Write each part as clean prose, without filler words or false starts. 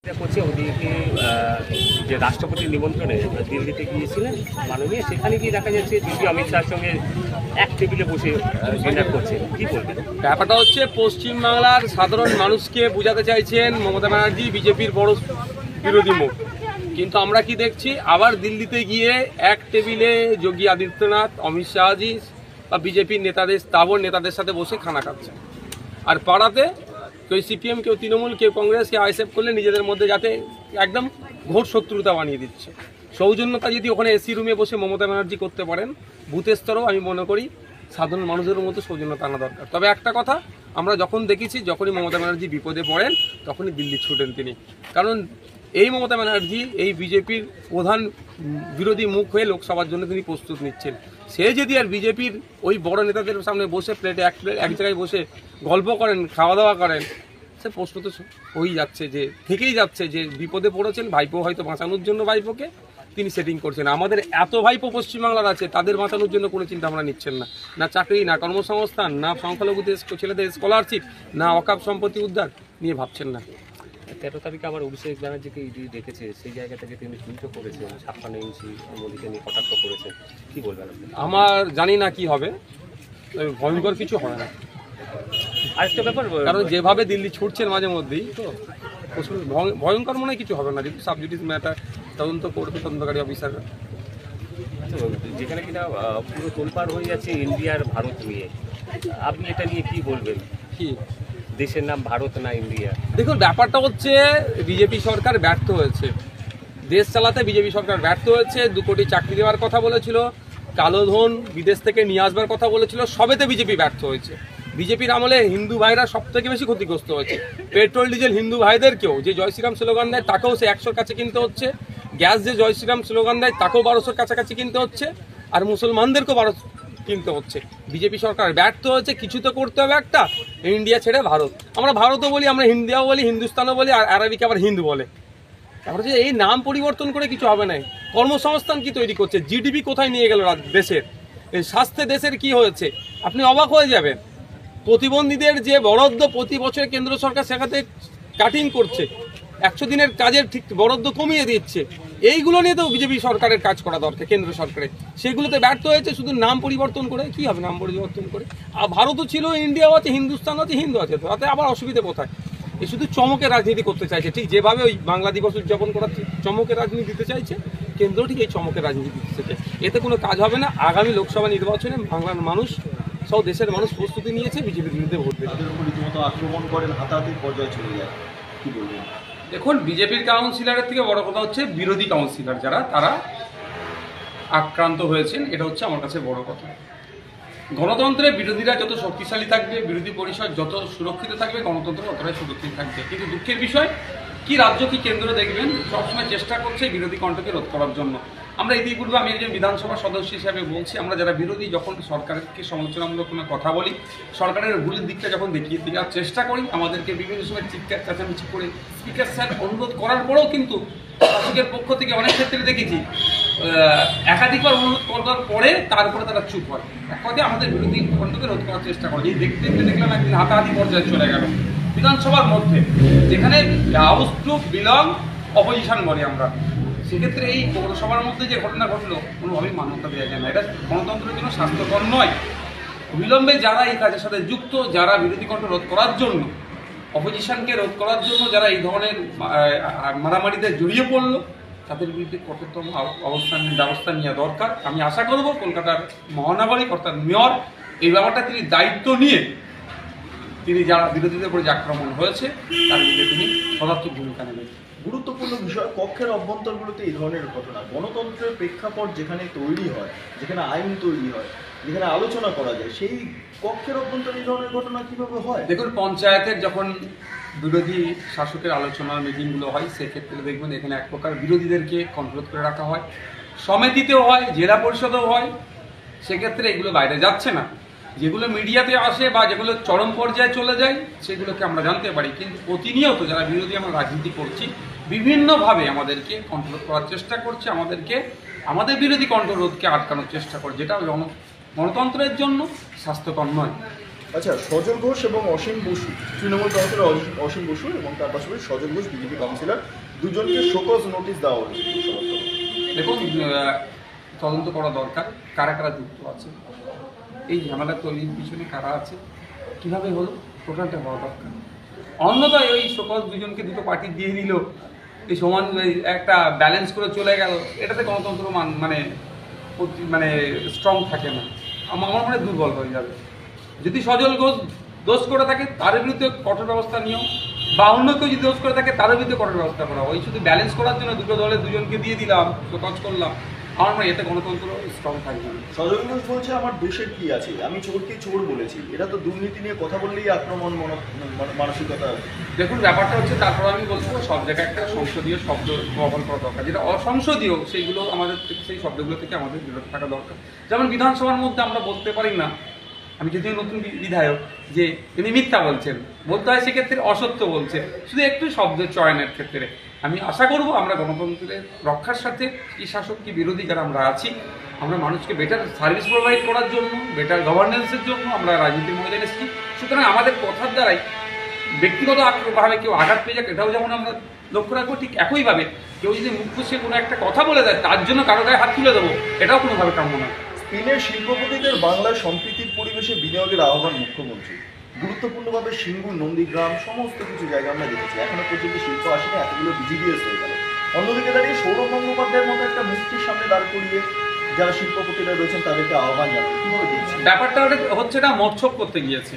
করছে ওদিকে যে রাষ্ট্রপতির নিমন্ত্রণে দিল্লিতে গিয়েছিলেন মাননীয়, সেখানে গিয়ে দেখা যাচ্ছে দিদি অমিত শাহের সঙ্গে এক টেবিলে বসে ডিনার করছেন। কি বলবেন? ব্যাপারটা হচ্ছে পশ্চিমবাংলার সাধারণ মানুষকে বোঝাতে চাইছেন মমতা ব্যানার্জি বিজেপির বড় বিরোধী মুখ, কিন্তু আমরা কি দেখছি আবার দিল্লিতে গিয়ে এক টেবিলে যোগী আদিত্যনাথ, অমিত শাহজি বা বিজেপির নেতাদের স্থাবর নেতাদের সাথে বসে খানা খাচ্ছে। আর পাড়াতে কেউ সিপিএম, কেউ তৃণমূল, কেউ কংগ্রেস, কেউ আইএসএফ করলে নিজেদের মধ্যে যাতে একদম ঘোর শত্রুতা বানিয়ে দিচ্ছে। সৌজন্যতা যদি ওখানে এসি রুমে বসে মমতা ব্যানার্জি করতে পারেন, বুথের স্তরেও আমি মনে করি সাধারণ মানুষের মতো সৌজন্যতা আনা দরকার। তবে একটা কথা আমরা যখন দেখেছি, যখনই মমতা ব্যানার্জি বিপদে পড়েন তখনই দিল্লি ছুটেন তিনি, কারণ এই মমতা ব্যানার্জি এই বিজেপির প্রধান বিরোধী মুখ হয়ে লোকসভার জন্য তিনি প্রস্তুত নিচ্ছেন। সে যদি আর বিজেপির ওই বড় নেতাদের সামনে বসে এক জায়গায় বসে গল্প করেন, খাওয়া দাওয়া করেন, সে প্রশ্ন তো হয়েই যাচ্ছে, যে থেকেই যাচ্ছে যে বিপদে পড়েছেন ভাইপো, হয়তো বাঁচানোর জন্য ভাইপোকে তিনি সেটিং করছেন। আমাদের এত ভাইপো পশ্চিমবাংলার আছে, তাদের বাঁচানোর জন্য কোনো চিন্তা ভাবনা নিচ্ছেন না। না চাকরি, না কর্মসংস্থান, না সংখ্যালঘুদের ছেলেদের স্কলারশিপ, না অকাপ সম্পত্তি উদ্ধার নিয়ে ভাবছেন না। 13 তারিখে আবার অভিষেক ব্যানার্জিকে ইডি ডেকেছে, সেই জায়গা থেকে তিনি টুইটও করেছেন, 56 ইঞ্চি মোদীকে নিয়ে কটাক্ষ করেছেন। কি বলবেন? আমার জানি না কি হবে, ভয়ঙ্কর কিছু হবে না। আরেকটা ব্যাপার, কারণ যেভাবে দিল্লি ছুটছেন মাঝে মধ্যেই, তো ভয়ঙ্কর মনে কিছু হবে না, যদি সাবজুডিস ম্যাটার তদন্ত করবে তদন্তকারী অফিসাররা। যেখানে কিনা পুরো তোলপাড় হয়ে যাচ্ছে ইন্ডিয়ার ভারত নিয়ে, আপনি এটা নিয়ে কি বলবেন? কি দেশের নাম ভারত না ইন্ডিয়া? দেখুন, ব্যাপারটা হচ্ছে বিজেপি সরকার ব্যর্থ হয়েছে, দেশ চালাতে বিজেপি সরকার ব্যর্থ হয়েছে। 2 কোটি চাকরি দেওয়ার কথা বলেছিল, কালো ধন বিদেশ থেকে নিয়ে আসবার কথা বলেছিল, সবেতে বিজেপি ব্যর্থ হয়েছে। বিজেপির আমলে হিন্দু ভাইরা সব থেকে বেশি ক্ষতিগ্রস্ত হয়েছে। পেট্রোল ডিজেল হিন্দু ভাইদেরকেও, যে জয় শ্রীরাম স্লোগান দেয় তাকেও সে 100-র কাছে কিনতে হচ্ছে, গ্যাস যে জয় শ্রীরাম স্লোগান দেয় তাকেও 1200-র কাছাকাছি কিনতে হচ্ছে, আর মুসলমানদেরকেও 1200 কিনতে হচ্ছে। বিজেপি সরকার ব্যর্থ হয়েছে, কিছু তো করতে হবে একটা। ইন্ডিয়া ছেড়ে ভারত, আমরা ভারতও বলি, আমরা ইন্ডিয়াও বলি, হিন্দুস্তানও বলি, আর আরবিকে আবার হিন্দু বলে। তারপরে যে এই নাম পরিবর্তন করে কিছু হবে না। কর্মসংস্থান কি তৈরি করছে, জিডিপি কোথায় নিয়ে গেল দেশের, এই স্বাস্থ্যে দেশের কি হয়েছে, আপনি অবাক হয়ে যাবেন। প্রতিবন্ধীদের যে বরাদ্দ প্রতি বছর কেন্দ্র সরকার সেখানে কাটিং করছে, 100 দিনের কাজের ঠিক বরাদ্দ কমিয়ে দিচ্ছে। এইগুলো নিয়ে তো বিজেপি সরকারের কাজ করা দরকার, কেন্দ্র সরকারের। সেগুলোতে ব্যর্থ হয়েছে শুধু নাম পরিবর্তন করে। কি হবে নাম পরিবর্তন করে? আর ভারতও ছিল, ইন্ডিয়াও আছে, হিন্দুস্তান আছে, হিন্দু আছে, তো তাতে আবার অসুবিধা কোথায়? এই শুধু চমকের রাজনীতি করতে চাইছে, ঠিক যেভাবে ওই বাংলা দিবস উদযাপন করার চমকের রাজনীতি দিতে চাইছে কেন্দ্র, ঠিক এই চমকের রাজনীতি দিতে চাইছে। এতে কোনো কাজ হবে না। আগামী লোকসভা নির্বাচনে বাংলার মানুষ সব, দেশের মানুষ প্রস্তুতি নিয়েছে বিজেপির বিরুদ্ধে ভোট দেবে। রীতিমতো আক্রমণ করেন, হাতাহাতির পর্যায়ে চলে যায়, কি বলবেন? দেখুন, বিজেপির কাউন্সিলরের থেকে বড় কথা হচ্ছে বিরোধী কাউন্সিলর যারা, তারা আক্রান্ত হয়েছেন, এটা হচ্ছে আমার কাছে বড় কথা। গণতন্ত্রে বিরোধীরা যত শক্তিশালী থাকবে, বিরোধী পরিষদ যত সুরক্ষিত থাকবে, গণতন্ত্র ততটাই সুরক্ষিত থাকবে। কিন্তু দুঃখের বিষয় কি, রাজ্য কি কেন্দ্র দেখবেন সবসময় চেষ্টা করছে বিরোধী কণ্ঠকে রোধ করার জন্য। আমরা ইতিপূর্বে, আমি একজন বিধানসভা সদস্য হিসাবে বলছি, আমরা যারা বিরোধী যখন সরকারকে সমালোচনামূলক কোনো কথা বলি, সরকারের ভুলের দিকটা যখন দেখিয়ে দেওয়ার চেষ্টা করি, আমাদেরকে বিভিন্ন সময় চিৎকার চেঁচামেচি করে স্পিকার স্যার অনুরোধ করার পরেও কিন্তু শাসকের পক্ষ থেকে অনেক ক্ষেত্রে দেখেছি একাধিকবার অনুরোধ করার পরে তারপরে তারা চুপ হয়। এক কথায় আমাদের বিরোধী কণ্ঠকে রোধ করার চেষ্টা করে। এই দেখতে দেখলাম একদিন হাতাহাতি পর্যায়ে চলে গেল বিধানসভার মধ্যে, যেখানে হাউস টু বিলং অপোজিশন বলি আমরা। সেক্ষেত্রে এই পৌরসভার মধ্যে যে ঘটনা ঘটলো, কোনোভাবেই মান্যতা দেওয়া যায় না। এটা গণতন্ত্রের জন্য স্বাস্থ্যকর নয়। অবিলম্বে যারা এই কাজের সাথে যুক্ত, যারা বিরোধী কণ্ঠ রোধ করার জন্য, অপোজিশনকে রোধ করার জন্য যারা এই ধরনের মারামারিতে জড়িয়ে পড়লো, তাদের বিরুদ্ধে কঠোরতম ব্যবস্থা নেওয়া দরকার। আমি আশা করব কলকাতার মহানগরিক অর্থাৎ মেয়র এই ব্যাপারটা তিনি দায়িত্ব নিয়ে, তিনি যারা বিরোধীদের উপরে যে আক্রমণ হয়েছে তার বিরুদ্ধে তিনি সদার্থক ভূমিকা নেবেন। গুরুত্বপূর্ণ বিষয়, কক্ষের অভ্যন্তরগুলোতে এই ধরনের ঘটনা, গণতন্ত্রের প্রেক্ষাপট যেখানে তৈরি হয়, যেখানে আইন তৈরি হয়, যেখানে আলোচনা করা যায়, সেই কক্ষের অভ্যন্তরে এই ধরনের ঘটনা কিভাবে হয়? দেখুন, পঞ্চায়েতের যখন বিরোধী শাসকের আলোচনার মিটিংগুলো হয়, সেক্ষেত্রে দেখবেন এখানে এক প্রকার বিরোধীদেরকে কন্ট্রোল করে রাখা হয়, সমিতিতেও হয়, জেলা পরিষদেও হয়। সেক্ষেত্রে এগুলো বাইরে যাচ্ছে না। যেগুলো মিডিয়াতে আসে বা যেগুলো চরম পর্যায়ে চলে যায়, সেগুলোকে আমরা জানতে পারি। কিন্তু প্রতিনিয়ত যারা বিরোধী আমরা রাজনীতি করছি, বিভিন্নভাবে আমাদেরকে কন্ট্রোল করার চেষ্টা করছে, আমাদের বিরোধী কণ্ঠরোধকে আটকানোর চেষ্টা করছে, যেটা গণতন্ত্রের জন্য স্বাস্থ্যকর নয়। আচ্ছা, সজল ঘোষ এবং অসীম বসু, তৃণমূল কাউন্সিলর অসীম বসু এবং তার পাশাপাশি সজল ঘোষ বিজেপি কাউন্সিলর, দুজনকে শোকজ নোটিশ দেওয়া হলো। দেখুন, তদন্ত করা দরকার কারা কারা যুক্ত আছে, এই ঝামেলা তৈরির পিছনে কারা আছে, কীভাবে হলো, টোটালটা হওয়া দরকার। অন্যথায় ওই সকল দুজনকে দুটো পার্টি দিয়ে দিল, এই সমান একটা ব্যালেন্স করে চলে গেল, এটাতে গণতন্ত্র মানে স্ট্রং থাকে না, আমার মনে দুর্বল হয়ে যাবে। যদি সজল ঘোষ দোষ করে থাকে তার বিরুদ্ধে কঠোর ব্যবস্থা নিও, বা অন্য কেউ যদি দোষ করে থাকে তার বিরুদ্ধে কঠোর ব্যবস্থা করা। ওই শুধু ব্যালেন্স করার জন্য দুটো দলে দুজনকে দিয়ে দিলাম, কাজ করলাম, আমার মনে হয় এতে গণতন্ত্র স্ট্রং থাকবে না। সজল ঘোষ বলছে আমার দোষের কি আছে, আমি চোরকে চোর বলেছি। এটা তো দুর্নীতি নিয়ে কথা বললেই আক্রমণ মানসিকতা। দেখুন, ব্যাপারটা হচ্ছে, তারপর আমি বলবো সব জায়গায় একটা সংসদীয় শব্দ ব্যবহার করা দরকার, যেটা অসংসদীয় সেইগুলো আমাদের থেকে, সেই শব্দগুলো থেকে আমাদের বিরত থাকা দরকার। যেমন বিধানসভার মধ্যে আমরা বলতে পারি না, আমি যদিও নতুন বিধায়ক, যে তিনি মিথ্যা বলছেন, বলতে হয় সেক্ষেত্রে অসত্য বলছেন, শুধু একটু শব্দ চয়নের ক্ষেত্রে। আমি আশা করব আমরা গণতন্ত্রের রক্ষার সাথে কি শাসক কি বিরোধী যারা আমরা আছি, আমরা মানুষকে বেটার সার্ভিস প্রোভাইড করার জন্য, বেটার গভর্নেন্সের জন্য আমরা রাজনীতির মধ্যে এসেছি। সুতরাং আমাদের কথার দ্বারাই ব্যক্তিগতভাবে কেউ আঘাত পেয়ে যাক, এটাও যেমন আমরা লক্ষ্য রাখবো, ঠিক একইভাবে কেউ যদি মুখ ফুসে কোনো একটা কথা বলে দেয় তার জন্য কারো গায়ে হাত তুলে দেবো, এটাও কোনোভাবে কাম্য নয়। স্পেনের শিল্পপতিদের বাংলায় সম্প্রীতির পরিবেশে বিনিয়োগের আহ্বান মুখ্যমন্ত্রী। গুরুত্বপূর্ণভাবে সিঙ্গুর, নন্দীগ্রাম সমস্ত কিছু জায়গা আমরা দেখেছি, এখনো পর্যন্ত শিল্প আসেনি, এতগুলো বিজিবিএস হয়ে গেল। অন্যদিকে দাঁড়িয়ে সৌরভ গঙ্গোপাধ্যায়ের মতো একটা মূর্তির সামনে দাঁড় করিয়ে যারা শিল্পপতিরা রয়েছেন তাদেরকে আহ্বান জানাবে, কিভাবে দেখছেন ব্যাপারটা? হচ্ছে এটা মৎসব করতে গিয়েছে।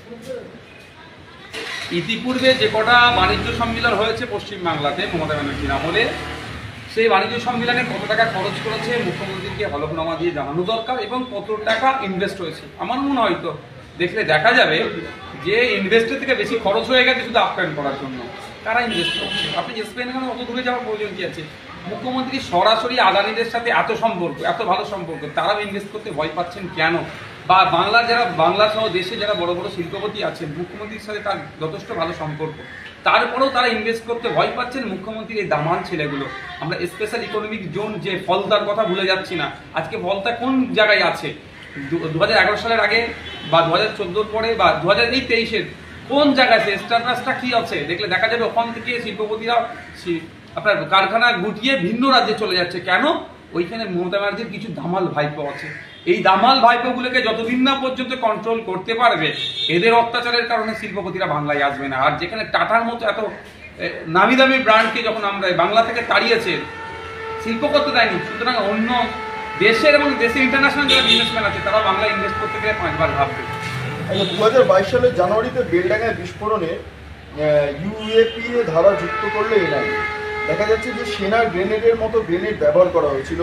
ইতিপূর্বে যে কটা বাণিজ্য সম্মেলন হয়েছে পশ্চিমবাংলাতে মমতা ব্যানার্জির আমলে, সেই বাণিজ্য সম্মেলনে কত টাকা খরচ করেছে মুখ্যমন্ত্রীকে হলফনামা দিয়ে জানানো দরকার, এবং কত টাকা ইনভেস্ট হয়েছে। আমার মনে হয় তো দেখলে দেখা যাবে যে ইনভেস্টের থেকে বেশি খরচ হয়ে গেছে শুধু আপ্যায়ন করার জন্য। কারা ইনভেস্ট করছে? আপনি স্পেনে অত দূরে যাওয়ার প্রয়োজন কি আছে? মুখ্যমন্ত্রী সরাসরি আদানিদের সাথে এত সম্পর্ক, এত ভালো সম্পর্ক, তারাও ইনভেস্ট করতে ভয় পাচ্ছেন কেন? বা বাংলার যারা, বাংলা সহ দেশে যারা বড় বড় শিল্পপতি আছেন, মুখ্যমন্ত্রীর সাথে তার যথেষ্ট ভালো সম্পর্ক, তারপরেও তারা ইনভেস্ট করতে ভয় পাচ্ছেন মুখ্যমন্ত্রীর এই দামান ছেলেগুলো। আমরা স্পেশাল ইকোনমিক জোন যে ফলতার কথা ভুলে যাচ্ছি না, আজকে ফলতা কোন জায়গায় আছে? 2011 সালের আগে বা 2014 পরে বা 2023 কোন জায়গায় আছে? স্ট্যাটাসটা কি আছে? দেখলে দেখা যাবে ওখান থেকে শিল্পপতিরা আপনার কারখানা গুটিয়ে ভিন্ন রাজ্যে চলে যাচ্ছে। কেন? ওইখানে মমতা ব্যানার্জির কিছু দামাল ভাইপো আছে। এই দামাল ভাইপোগুলোকে যতদিন না পর্যন্ত কন্ট্রোল করতে পারবে, এদের অত্যাচারের কারণে শিল্পপতিরা বাংলায় আসবে না। আর যেখানে টাটার মতো এত নামি দামি ব্র্যান্ডকে যখন আমরা বাংলা থেকে তাড়িয়েছে, শিল্প করতে দেয়নি, সুতরাং অন্য দেশের এবং দেশের ইন্টারন্যাশনাল যারা বিজনেসম্যান আছে তারা বাংলায় ইনভেস্ট করতে গেলে 5 বার ভাববে। 2022 সালের জানুয়ারিতে বেলডাঙ্গায় বিস্ফোরণে ইউএপিএ ধারা যুক্ত করলে এনআইএ। দেখা যাচ্ছে যে সেনার গ্রেনেডের মতো গ্রেনেড ব্যবহার করা হয়েছিল।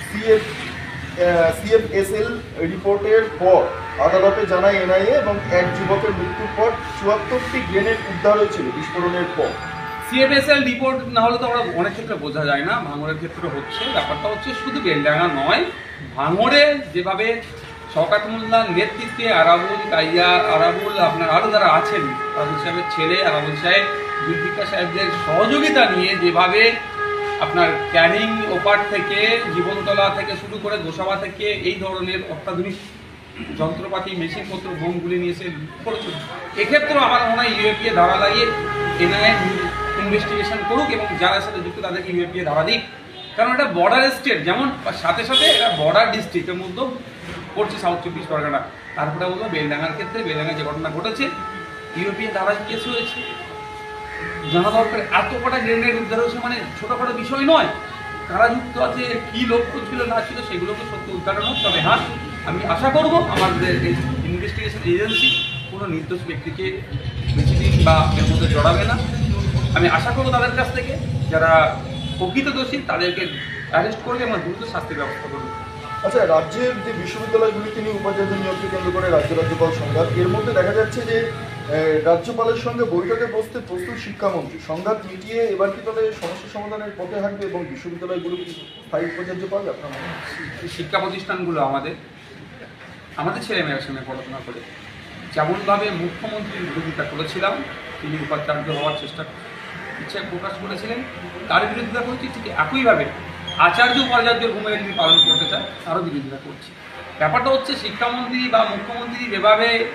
সিএফএসএল রিপোর্টের পর আদালতে জানায় এনআইএ, এবং এক যুবকের মৃত্যুর পর 74টি গ্রেনেড উদ্ধার হয়েছিল বিস্ফোরণের পর। সিএফএসএল রিপোর্ট না হলে তো আমরা অনেক ক্ষেত্রে বোঝা যায় না, ভাঙড়ের ক্ষেত্রে হচ্ছে। ব্যাপারটা হচ্ছে শুধু বেলডাঙ্গা নয়, ভাঙড়ে যেভাবে শওকত মোল্লার নেতৃত্বে আরাবুল, কাইয়া আরাবুল, আপনার আরও যারা আছেন, আরাবুল সাহেবের ছেলে আরাবুল সাহেব, জুলফিকার সাহেবদের সহযোগিতা নিয়ে যেভাবে আপনার ক্যানিং ওপার থেকে, জীবনতলা থেকে শুরু করে গোসাবা থেকে এই ধরনের অত্যাধুনিক যন্ত্রপাতি, মেশিনপত্র, বোমগুলি নিয়ে এসে করেছিল, এক্ষেত্রেও আমার মনে হয় ইউএপিএ ধারা লাগিয়ে এনআইএ ইনভেস্টিগেশন করুক এবং যারা সাথে যুক্ত তাদেরকে ইউএপিএ ধারা দিক। কারণ এটা বর্ডার স্টেট, যেমন সাথে সাথে এটা বর্ডার ডিস্ট্রিক্টের মধ্যেও পড়ছে সাউথ 24 পরগনা। তারপরে বলবো বেলডাঙ্গার ক্ষেত্রে, বেলডাঙ্গায় যে ঘটনা ঘটেছে, ইউএপিএ ধারা কেস হয়েছে, জানা দরকার। এত কটা গ্রেনেড উদ্ধার হয়েছে মানে ছোটোখাটো বিষয় নয়। কারা যুক্ত আছে, কী লক্ষ্য ছিল না ছিল, সেগুলোকে সত্য উদ্ঘাটন হোক। তবে হ্যাঁ, আমি আশা করব আমাদের ইনভেস্টিগেশন এজেন্সি কোনো নির্দোষ ব্যক্তিকে বেশি দিন বা এর মধ্যে জড়াবে না। আমি আশা করব তাদের কাছ থেকে যারা প্রকৃত দোষী তাদেরকে অ্যারেস্ট করবে এবং দ্রুত শাস্তির ব্যবস্থা করবে। আচ্ছা, রাজ্যের যে বিশ্ববিদ্যালয়গুলিকে নিয়ে উপাচার্য নিয়োগকে কেন্দ্র করে রাজ্য রাজ্যপাল সংঘাত, এর মধ্যে দেখা যাচ্ছে যে রাজ্যপালের সঙ্গে বৈঠকে বসতে প্রস্তুত শিক্ষামন্ত্রী। সংঘাত মিটিয়ে এবার কি তাহলে সমস্যা সমাধানের পথে হাঁটবে এবং বিশ্ববিদ্যালয়গুলো কি স্থায়ী উপাচার্য পাবে আপনার মনে হয়? শিক্ষা প্রতিষ্ঠানগুলো আমাদের ছেলেমেয়ের সঙ্গে পড়াশোনা করে যেমনভাবে মুখ্যমন্ত্রীর বিরোধিতা করেছিলাম, তিনি উপাচার্য হওয়ার ইচ্ছা প্রকাশ করেছিলেন, তার বিরোধিতা করছি, ঠিক একইভাবে আচার্য উপাচার্যের ভূমিকা যদি পালন করতে চায় তারও বিরোধিতা করছি। ব্যাপারটা হচ্ছে শিক্ষামন্ত্রী বা মুখ্যমন্ত্রী যেভাবে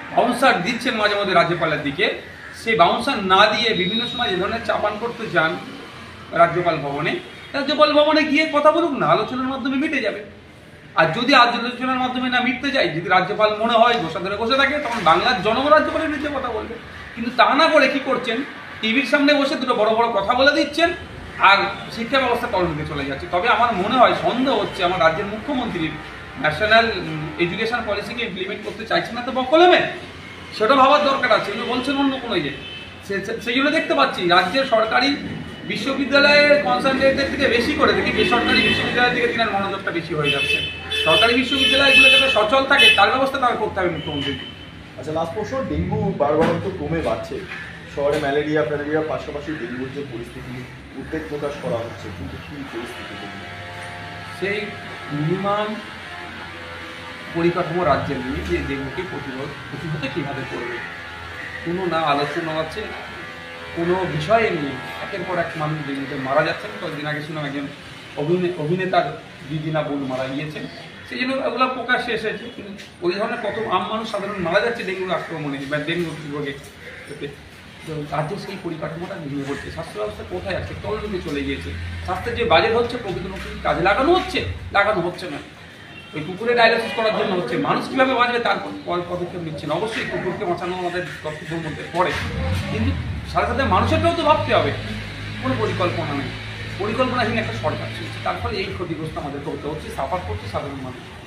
বাউন্সার দিচ্ছেন মাঝে মধ্যে রাজ্যপালের দিকে, সেই বাউন্সার না দিয়ে বিভিন্ন সময় যে ধরনের চাপান করতে যান রাজ্যপাল ভবনে গিয়ে কথা বলুক না, আলোচনার মাধ্যমে মিটে যাবে। আর যদি আলোচনার মাধ্যমে না মিটতে যায়, যদি রাজ্যপাল মনে হয় বসা ধরে বসে থাকে, তখন বাংলার জনগণ রাজ্যপালের বিরুদ্ধে কথা বলবে। কিন্তু তা না করে কি করছেন, টিভির সামনে বসে দুটো বড় বড় কথা বলে দিচ্ছেন আর শিক্ষা ব্যবস্থা তলনিতে চলে যাচ্ছে। তবে আমার মনে হয় সন্দেহ হচ্ছে আমার রাজ্যের মুখ্যমন্ত্রীর ন্যাশনাল এডুকেশন পলিসিকে ইমপ্লিমেন্ট করতে চাইছেন না তো বকলমে, সেটা ভাবার দরকার আছে। এগুলো বলছেন অন্য কোনো ইয়ে, সেই জন্য দেখতে পাচ্ছি রাজ্যের সরকারি বিশ্ববিদ্যালয়ের কনসেন্ট্রেটের থেকে বেশি করে দেখি বেসরকারি বিশ্ববিদ্যালয়ের দিকে তিনার মনোযোগটা বেশি হয়ে যাচ্ছে। সরকারি বিশ্ববিদ্যালয়গুলো যাতে সচল থাকে তার ব্যবস্থা তারা করতে হবে মুখ্যমন্ত্রীকে। আচ্ছা, লাস্ট প্রশ্ন, ডেঙ্গু বারবার তো কমে বাড়ছে, শহরে ম্যালেরিয়ার পাশাপাশি ডেঙ্গুর যে পরিস্থিতি, উদ্বেগ প্রকাশ করা হচ্ছে, কিন্তু কী পরিস্থিতি? সেই মিনিমাম পরিকাঠামো রাজ্যের নিয়ে যে ডেঙ্গুকে প্রতিহত কীভাবে করবে, কোনো না আলোচনা আছে, কোনো বিষয়ে নিয়ে একের পর এক মানুষ ডেঙ্গুতে মারা যাচ্ছেন। কয়েকদিন আগে শুনলাম একজন অভিনেতার দিদিনা বোন মারা গিয়েছেন, সেই জন্য ওগুলো প্রকাশ্যে এসেছে। কিন্তু ওই ধরনের কত আম মানুষ সাধারণ মারা যাচ্ছে ডেঙ্গুর আক্রমণে বা ডেঙ্গু রোগে। রাজ্যের সেই পরিকাঠামোটা ভেঙে পড়ছে, স্বাস্থ্য ব্যবস্থা কোথায় আছে, তলনিতে চলে গিয়েছে। স্বাস্থ্যের যে বাজেট হচ্ছে প্রকৃতপক্ষে কাজে লাগানো হচ্ছে না। ওই কুকুরে ডায়ালিসিস করার জন্য হচ্ছে, মানুষ কীভাবে বাঁচবে তার পদক্ষেপ নিচ্ছে না। অবশ্যই কুকুরকে বাঁচানো আমাদের কর্তব্যের মধ্যে পড়ে, কিন্তু সাথে সাথে মানুষেরটাও তো ভাবতে হবে। কোনো পরিকল্পনা নেই, পরিকল্পনাহীন একটা সরকার চলছে, তার ফলে এই ক্ষতিগ্রস্ত আমাদেরকে হতে হচ্ছে, সাফার করছে সাধারণ মানুষ।